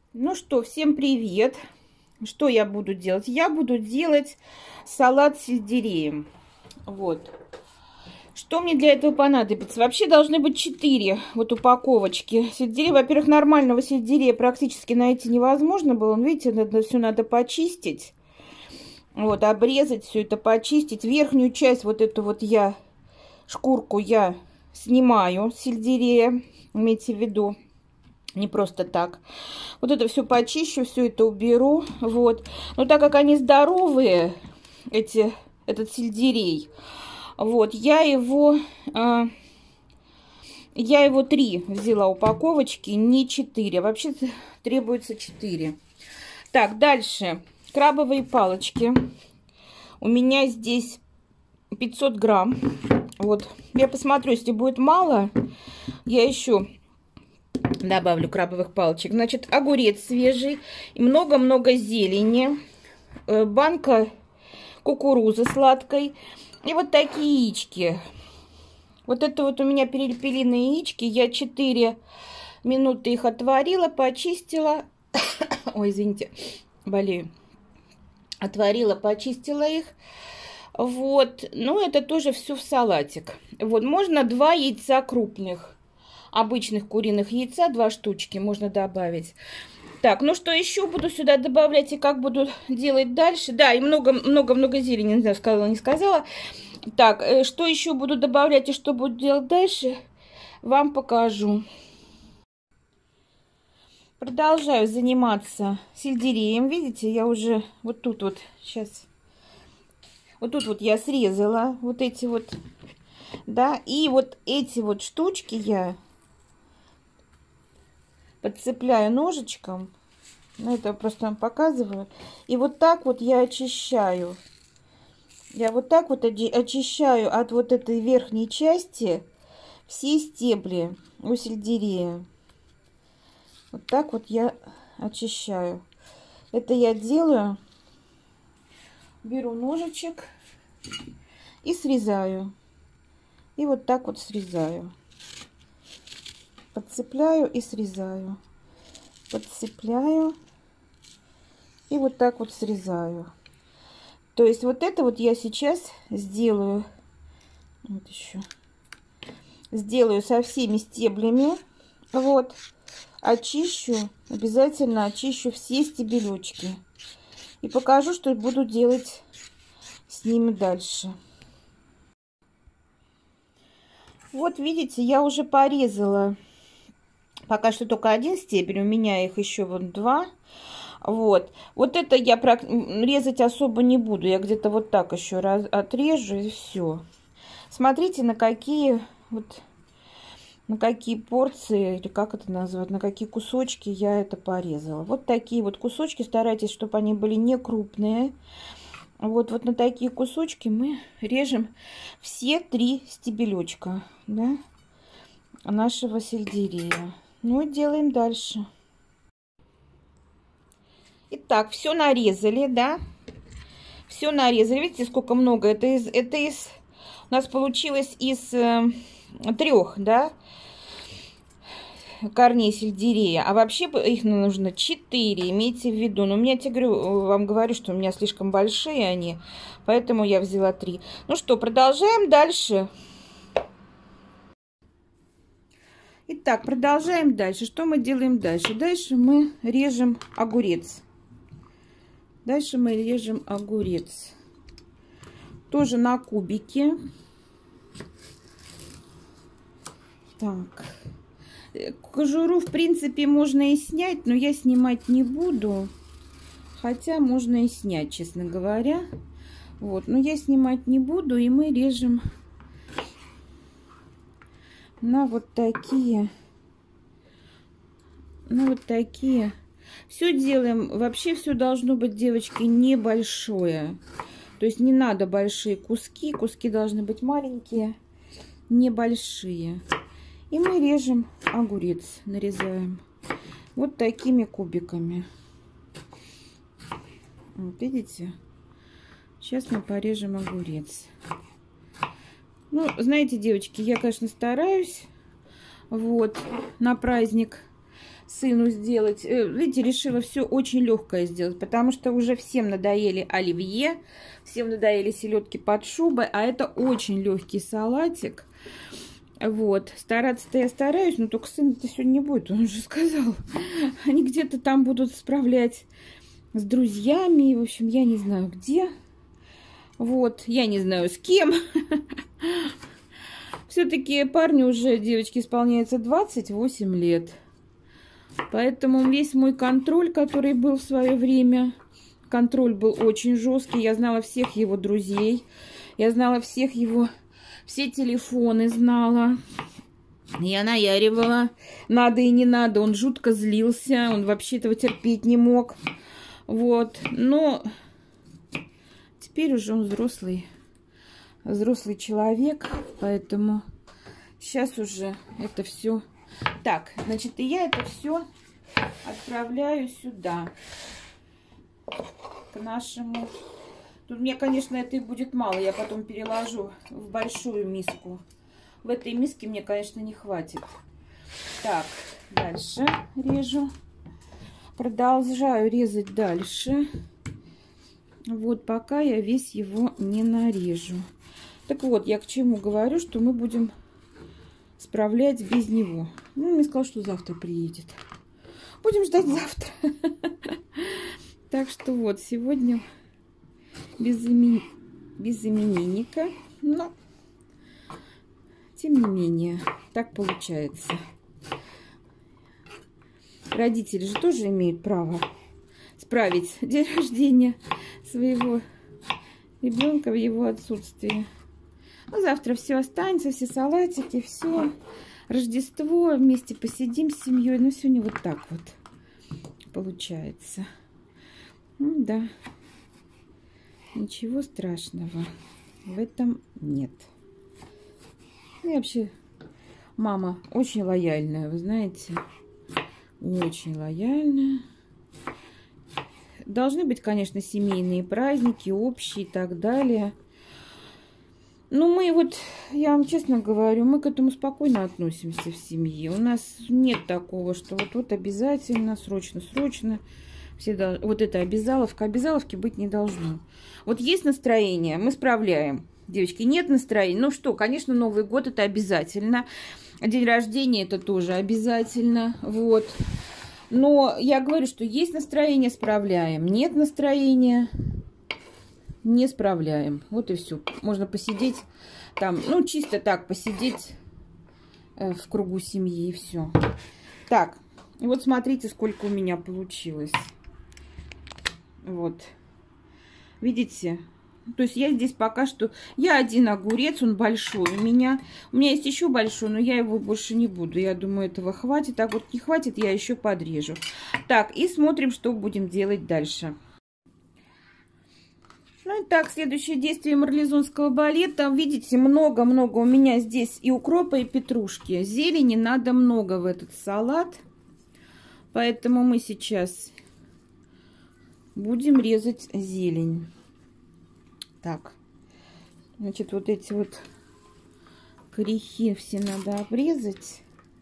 Ну что, всем привет! Что я буду делать? Я буду делать салат с сельдереем. Вот. Что мне для этого понадобится? Вообще должны быть 4 вот упаковочки. Сельдерей, во-первых, нормального сельдерея практически найти невозможно было. Видите, это все надо почистить. Вот, обрезать все это, почистить. Верхнюю часть, вот эту вот шкурку я снимаю с сельдерея. Имейте в виду. Не просто так. Вот это все почищу, все это уберу. Вот. Но так как они здоровые, этот сельдерей, вот, я его 3 взяла упаковочки, не 4. Вообще требуется 4. Так, дальше. Крабовые палочки. У меня здесь 500 грамм. Вот. Я посмотрю, если будет мало, я еще добавлю крабовых палочек. Значит, огурец свежий и много-много зелени. Банка кукурузы сладкой. И вот такие яички. Вот это вот у меня перепелиные яички. Я 4 минуты их отварила, почистила. Ой, извините, болею. Отварила, почистила их. Вот. Ну, это тоже все в салатик. Вот, можно 2 яйца крупных. Обычных куриных яйца, 2 штучки можно добавить. Так, ну что еще буду сюда добавлять и как буду делать дальше? Да, и много-много зелени, не знаю, сказала, не сказала. Так, что еще буду добавлять и что буду делать дальше, вам покажу. Продолжаю заниматься сельдереем. Видите, я уже вот тут вот сейчас, вот тут вот я срезала вот эти вот, да, и вот эти вот штучки я подцепляю ножичком. Ну, это просто вам показываю. И вот так вот я очищаю. Я вот так вот очищаю от вот этой верхней части все стебли у сельдерея. Вот так вот я очищаю. Это я делаю. Беру ножичек и срезаю. И вот так вот срезаю. Подцепляю и срезаю. Подцепляю. И вот так вот срезаю. То есть вот это вот я сейчас сделаю. Вот еще. Сделаю со всеми стеблями. Вот. Очищу. Обязательно очищу все стебелечки. И покажу, что буду делать с ними дальше. Вот видите, я уже порезала. Пока что только 1 стебель. У меня их еще вот 2. Вот. Вот это я резать особо не буду. Я где-то вот так еще отрежу и все. Смотрите, на какие порции, или как это назвать, на какие кусочки я это порезала. Вот такие вот кусочки. Старайтесь, чтобы они были не крупные. Вот на такие кусочки мы режем все 3 стебелечка, да, нашего сельдерея. Ну и делаем дальше. Итак, все нарезали, да? Все нарезали. Видите, сколько много? Это у нас получилось из 3, да, корней сельдерея. А вообще их нужно 4, имейте в виду. Но у меня, вам говорю, что у меня слишком большие они, поэтому я взяла 3. Ну что, продолжаем дальше. Итак, продолжаем дальше. Что мы делаем дальше? Дальше мы режем огурец. Дальше мы режем огурец. Тоже на кубики. Так. Кожуру, в принципе, можно и снять, но я снимать не буду. Хотя можно и снять, честно говоря. Вот, но я снимать не буду. И мы режем на вот такие. На вот такие. Все делаем, вообще все должно быть, девочки, небольшое. То есть не надо большие куски. Куски должны быть маленькие, небольшие. И мы режем огурец, нарезаем вот такими кубиками. Вот видите? Сейчас мы порежем огурец. Ну, знаете, девочки, я, конечно, стараюсь вот на праздник сыну сделать. Видите, решила все очень легкое сделать, потому что уже всем надоели оливье, всем надоели селедки под шубой, а это очень легкий салатик. Вот, стараться-то я стараюсь, но только сын-то сегодня не будет, он уже сказал. Они где-то там будут справлять с друзьями, в общем, я не знаю где. Вот, я не знаю с кем. Все-таки парню уже, девочки, исполняется 28 лет. Поэтому весь мой контроль, который был в свое время, контроль был очень жесткий. Я знала всех его друзей, я знала всех его, все телефоны знала. Я наяривала, надо и не надо. Он жутко злился, он вообще этого терпеть не мог. Вот, но теперь уже он взрослый человек, поэтому сейчас уже это все. Так, значит, и я это все отправляю сюда, к нашему. Тут мне, конечно, это и будет мало, я потом переложу в большую миску. В этой миске мне, конечно, не хватит. Так, дальше режу. Продолжаю резать дальше. Вот, пока я весь его не нарежу. Так вот, я к чему говорю, что мы будем справлять без него. Ну, он мне сказал, что завтра приедет. Будем ждать завтра. Так что вот, сегодня без именинника. Но, тем не менее, так получается. Родители же тоже имеют право справить день рождения своего ребенка в его отсутствии. Ну, завтра все останется, все салатики, все. Рождество, вместе посидим с семьей. Ну, сегодня вот так вот получается. Ну, да. Ничего страшного в этом нет. И вообще, мама очень лояльная, вы знаете. Очень лояльная. Должны быть, конечно, семейные праздники, общие и так далее. Но мы вот, я вам честно говорю, мы к этому спокойно относимся в семье. У нас нет такого, что вот обязательно, срочно. Всегда, вот это обязаловка. Обязаловки быть не должно. Вот есть настроение, мы справляем. Девочки, нет настроения. Ну что, конечно, Новый год это обязательно. День рождения это тоже обязательно. Вот. Но я говорю, что есть настроение, справляем. Нет настроения, не справляем. Вот и все. Можно посидеть там, ну, чисто так, посидеть в кругу семьи и все. Так, и вот смотрите, сколько у меня получилось. Вот. Видите? То есть я здесь пока что... Я один огурец, он большой у меня. У меня есть еще большой, но я его больше не буду. Я думаю, этого хватит. А вот не хватит, я еще подрежу. Так, и смотрим, что будем делать дальше. Ну и так, следующее действие марлезонского балета. Видите, много-много у меня здесь и укропа, и петрушки. Зелени надо много в этот салат. Поэтому мы сейчас будем резать зелень. Так, значит, вот эти вот корешки все надо обрезать.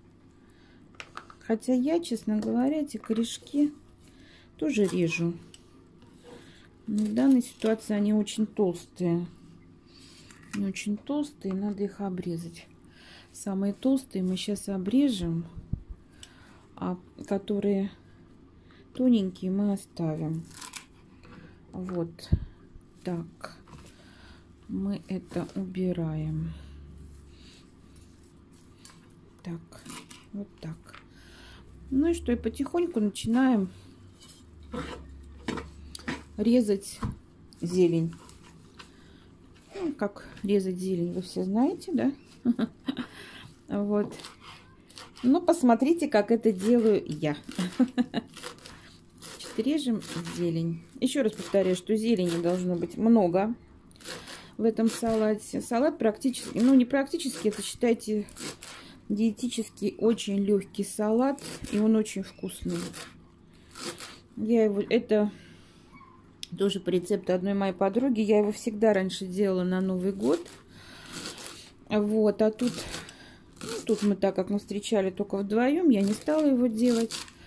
Хотя я, честно говоря, эти корешки тоже режу. Но в данной ситуации они очень толстые. Они очень толстые, надо их обрезать. Самые толстые мы сейчас обрежем, а которые тоненькие мы оставим. Вот так. Мы это убираем. Так, вот так. Ну и что, и потихоньку начинаем резать зелень. Ну, как резать зелень, вы все знаете, да? Вот. Ну, посмотрите, как это делаю я. Режем зелень. Еще раз повторяю, что зелени должно быть много в этом салате. Салат практически, ну не практически, это считайте диетический, очень легкий салат. И он очень вкусный. Я его, это тоже по рецепту одной моей подруги. Я его всегда раньше делала на Новый год. Вот, а тут мы, так как мы встречали только вдвоем, я не стала его делать.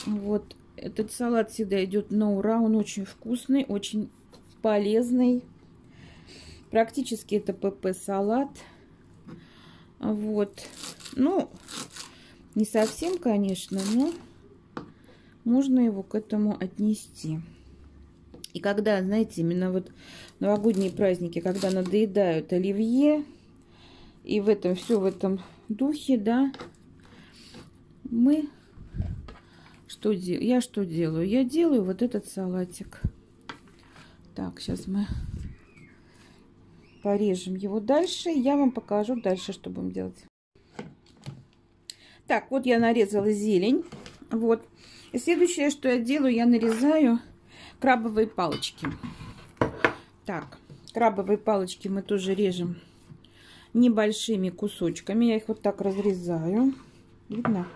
Вот этот салат всегда идет на ура. Он очень вкусный, очень полезный. Практически это ПП-салат. Вот. Ну, не совсем, конечно, но можно его к этому отнести. И когда, знаете, именно вот новогодние праздники, когда надоедают оливье, и в этом все в этом духе, да, мы что делаем? Я что делаю? Я делаю вот этот салатик. Так, сейчас мы порежем его дальше. Я вам покажу дальше, что будем делать. Так, вот я нарезала зелень. Вот. И следующее, что я делаю, я нарезаю крабовые палочки. Так, крабовые палочки мы тоже режем небольшими кусочками. Я их вот так разрезаю. Видно?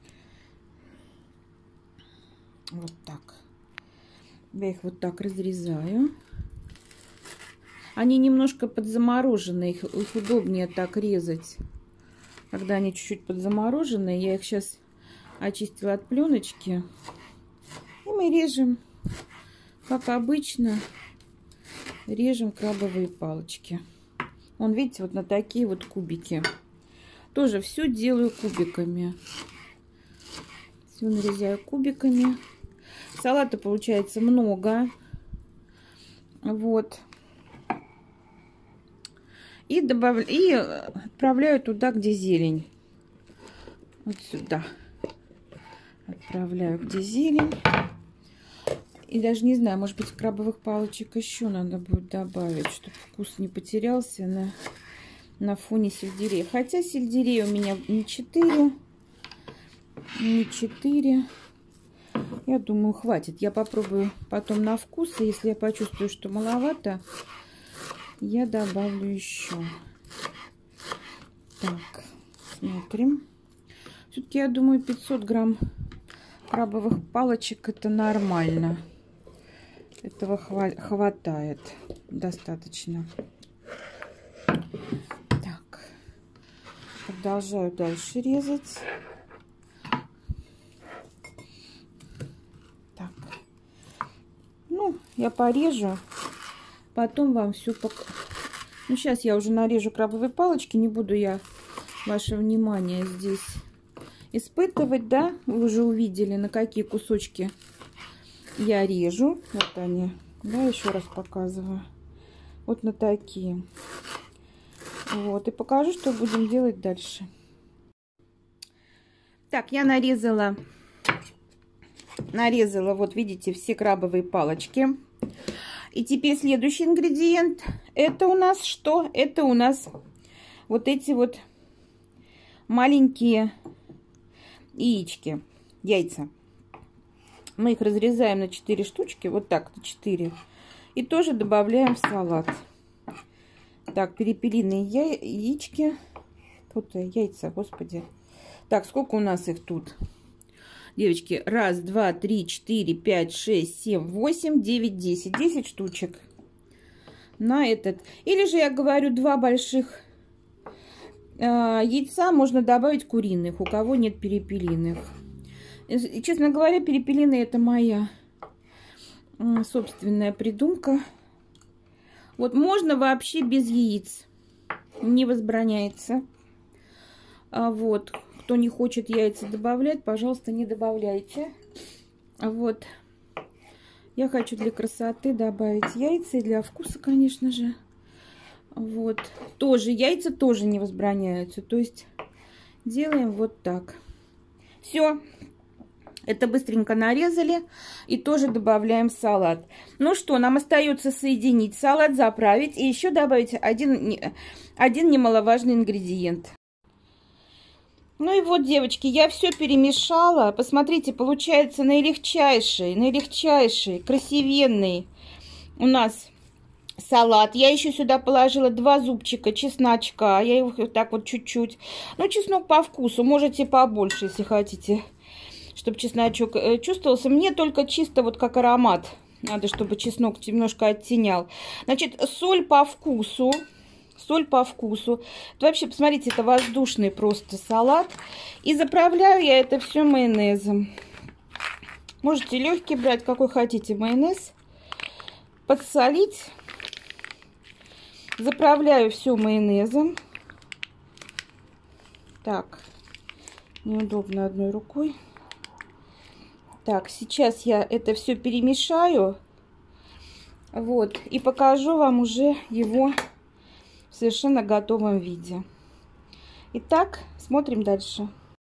Вот так. Я их вот так разрезаю. Они немножко подзамороженные. Их удобнее так резать. Когда они чуть-чуть подзамороженные, я их сейчас очистила от пленочки. И мы режем, как обычно, режем крабовые палочки. Вон, видите, вот на такие вот кубики. Тоже все делаю кубиками. Все нарезаю кубиками. Салата получается много. Вот. И отправляю туда, где зелень. Вот сюда. Отправляю, где зелень. И даже не знаю, может быть, крабовых палочек еще надо будет добавить, чтобы вкус не потерялся на фоне сельдерея. Хотя сельдерей у меня не 4. Не 4. Я думаю, хватит. Я попробую потом на вкус. И если я почувствую, что маловато, я добавлю еще. Так, смотрим. Все-таки, я думаю, 500 грамм крабовых палочек это нормально. Этого хватает достаточно. Так, продолжаю дальше резать. Так, ну, я порежу, потом вам все покажу. Ну, сейчас я уже нарежу крабовые палочки, не буду я ваше внимание здесь испытывать, да? Вы уже увидели, на какие кусочки я режу. Вот они, да, еще раз показываю. Вот на такие. Вот, и покажу, что будем делать дальше. Так, я нарезала, вот видите, все крабовые палочки. И теперь следующий ингредиент. Это у нас что? Это у нас вот эти вот маленькие яички, яйца. Мы их разрезаем на 4 штучки, вот так, 4. И тоже добавляем в салат. Так, перепелиные яички. Вот яйца, господи. Так, сколько у нас их тут? Девочки, 1, 2, 3, 4, 5, 6, 7, 8, 9, 10. 10 штучек на этот. Или же я говорю, 2 больших яйца можно добавить куриных, у кого нет перепелиных. И, честно говоря, перепелиные это моя собственная придумка. Вот можно вообще без яиц, не возбраняется. Вот, кто не хочет яйца добавлять, пожалуйста, не добавляйте. Вот, я хочу для красоты добавить яйца и для вкуса, конечно же. Вот, тоже яйца тоже не возбраняются, то есть делаем вот так. Все. Это быстренько нарезали и тоже добавляем в салат. Ну что, нам остается соединить салат, заправить и еще добавить один немаловажный ингредиент. Ну и вот, девочки, я все перемешала. Посмотрите, получается наилегчайший, красивенный у нас салат. Я еще сюда положила 2 зубчика чесночка. Я его вот так вот чуть-чуть. Ну, чеснок по вкусу, можете побольше, если хотите, чтобы чесночок чувствовался. Мне только чисто вот как аромат. Надо, чтобы чеснок немножко оттенял. Значит, соль по вкусу. Соль по вкусу. Это вообще, посмотрите, это воздушный просто салат. И заправляю я это все майонезом. Можете легкий брать, какой хотите майонез. Подсолить. Заправляю все майонезом. Так, неудобно одной рукой. Так, сейчас я это все перемешаю. Вот, и покажу вам уже его в совершенно готовом виде. Итак, смотрим дальше.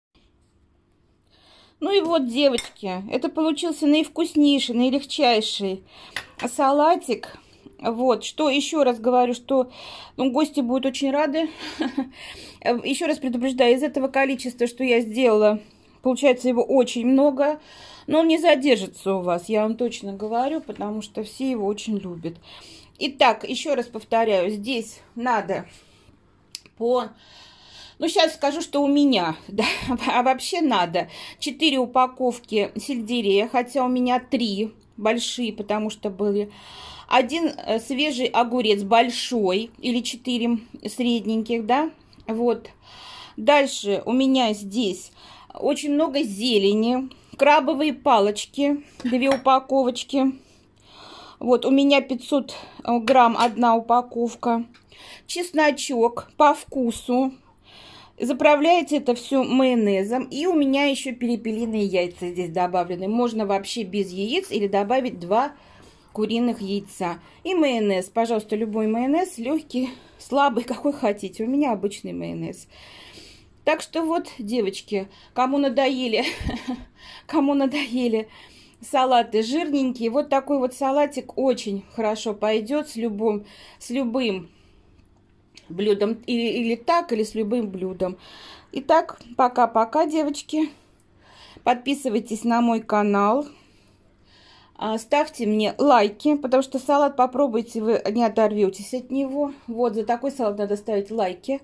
Ну и вот, девочки, это получился наивкуснейший, наилегчайший салатик. Вот, что еще раз говорю, что гости будут очень рады. Еще раз предупреждаю, из этого количества, что я сделала, получается его очень много. Но он не задержится у вас, я вам точно говорю, потому что все его очень любят. Итак, еще раз повторяю, здесь надо ну, сейчас скажу, что у меня, да, а вообще надо 4 упаковки сельдерея, хотя у меня 3 большие, потому что были. 1 свежий огурец большой, или 4 средненьких, да, вот. Дальше у меня здесь очень много зелени, крабовые палочки, 2 упаковочки. Вот, у меня 500 грамм 1 упаковка. Чесночок по вкусу. Заправляете это все майонезом. И у меня еще перепелиные яйца здесь добавлены. Можно вообще без яиц или добавить 2 куриных яйца. И майонез. Пожалуйста, любой майонез. Легкий, слабый, какой хотите. У меня обычный майонез. Так что вот, девочки, кому надоели салаты жирненькие, вот такой вот салатик очень хорошо пойдет с любым блюдом. Или так, или с любым блюдом. Итак, пока-пока, девочки. Подписывайтесь на мой канал. Ставьте мне лайки, потому что салат попробуйте, вы не оторветесь от него. Вот, за такой салат надо ставить лайки.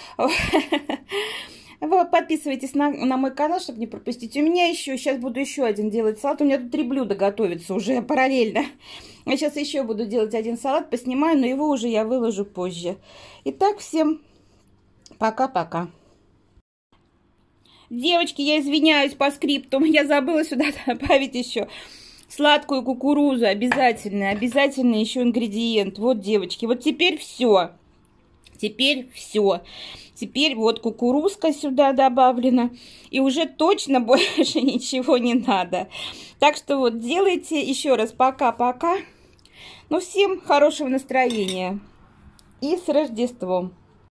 Подписывайтесь на мой канал, чтобы не пропустить. У меня еще, сейчас буду еще один делать салат. У меня тут 3 блюда готовятся уже параллельно. Я сейчас еще буду делать один салат, поснимаю, но его уже я выложу позже. Итак, всем пока-пока. Девочки, я извиняюсь по скрипту, я забыла сюда добавить еще сладкую кукурузу. Обязательно еще ингредиент. Вот, девочки, вот теперь все. Теперь вот кукурузка сюда добавлена. И уже точно больше ничего не надо. Так что вот делайте. Еще раз пока-пока. Ну, всем хорошего настроения. И с Рождеством.